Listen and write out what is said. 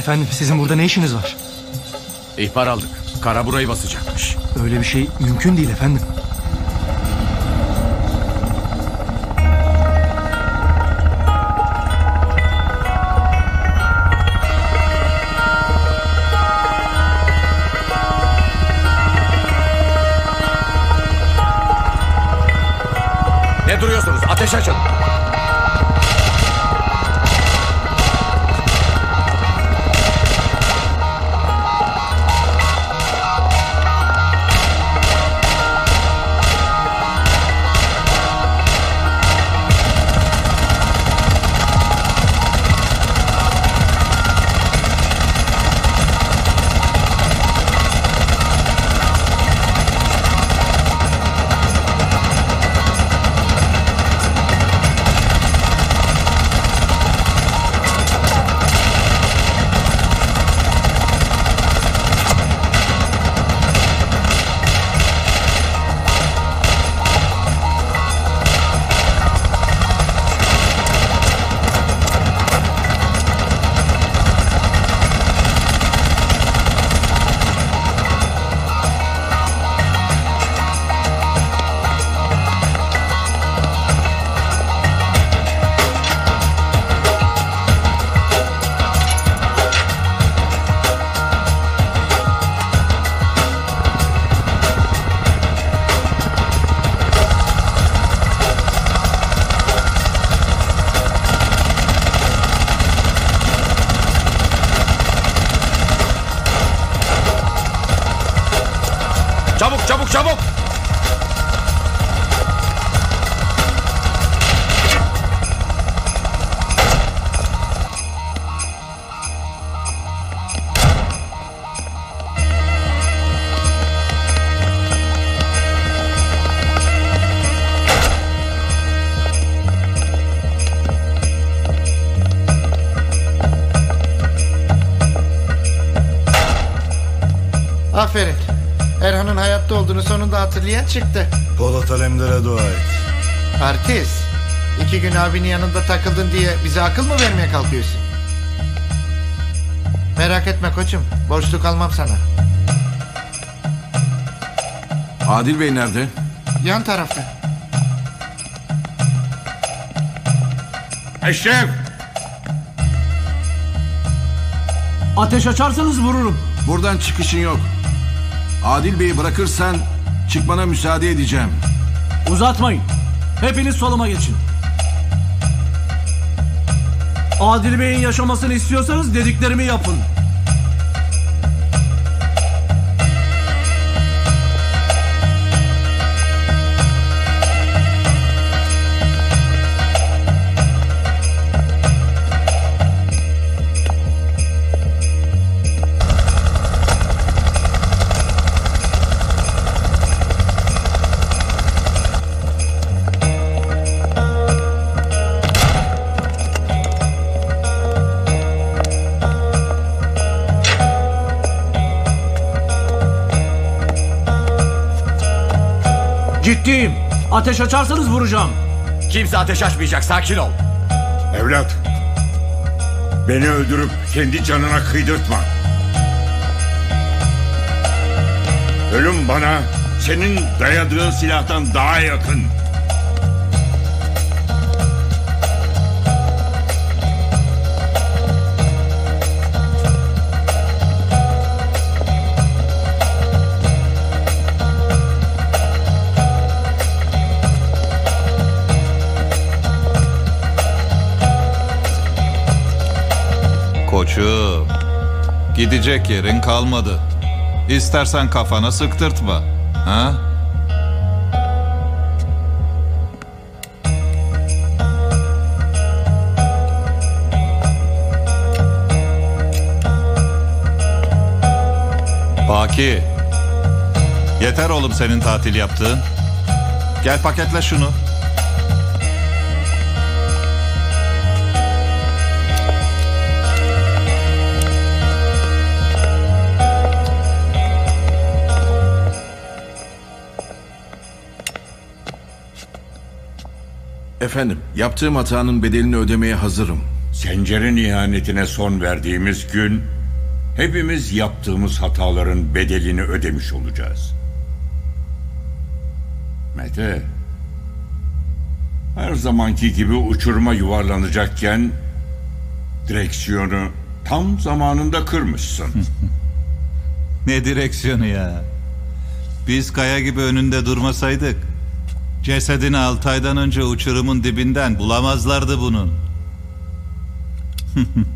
Efendim sizin burada ne işiniz var? İhbar aldık. Kara burayı basacakmış. Öyle bir şey mümkün değil efendim. Ne duruyorsunuz? Ateş açın. Çabuk çabuk çabuk. Aferin. Erhan'ın hayatta olduğunu sonunda hatırlayan çıktı. Polat Alemdar'a dua et. Artist. 2 gün abinin yanında takıldın diye bize akıl mı vermeye kalkıyorsun? Merak etme koçum. Borçlu kalmam sana. Adil Bey nerede? Yan tarafta. Eşref! Ateş açarsanız vururum. Buradan çıkışın yok. Adil Bey'i bırakırsan çıkmana müsaade edeceğim. Uzatmayın. Hepiniz soluma geçin. Adil Bey'in yaşamasını istiyorsanız dediklerimi yapın. Ciddiyim. Ateş açarsanız vuracağım. Kimse ateş açmayacak, sakin ol. Evlat, beni öldürüp kendi canına kıydırtma. Ölüm bana senin dayadığın silahtan daha yakın. Koçum, gidecek yerin kalmadı. İstersen kafana sıktırtma. Ha? Baki, yeter oğlum senin tatil yaptığın. Gel paketle şunu. Efendim, yaptığım hatanın bedelini ödemeye hazırım. Sencer'in ihanetine son verdiğimiz gün hepimiz yaptığımız hataların bedelini ödemiş olacağız. Mete, her zamanki gibi uçuruma yuvarlanacakken direksiyonu tam zamanında kırmışsın. Ne direksiyonu ya? Biz kaya gibi önünde durmasaydık cesedini 6 aydan önce uçurumun dibinden bulamazlardı bunun.